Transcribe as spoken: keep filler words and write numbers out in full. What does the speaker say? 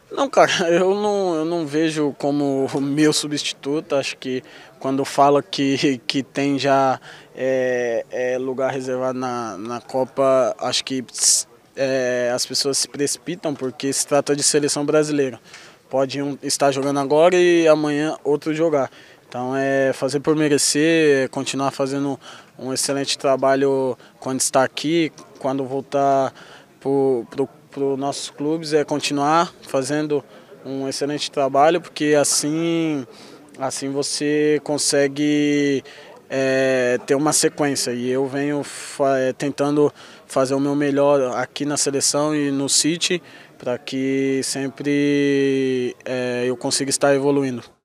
Não, cara, eu não, eu não vejo como meu substituto. Acho que quando fala que, que tem já é, é, lugar reservado na, na Copa, acho que é, as pessoas se precipitam porque se trata de seleção brasileira. Pode um estar jogando agora e amanhã outro jogar. Então é fazer por merecer, é continuar fazendo um excelente trabalho quando está aqui, quando voltar para para os nossos clubes, é continuar fazendo um excelente trabalho, porque assim, assim você consegue é, ter uma sequência. E eu venho é, tentando fazer o meu melhor aqui na seleção e no City, para que sempre é, eu consiga estar evoluindo.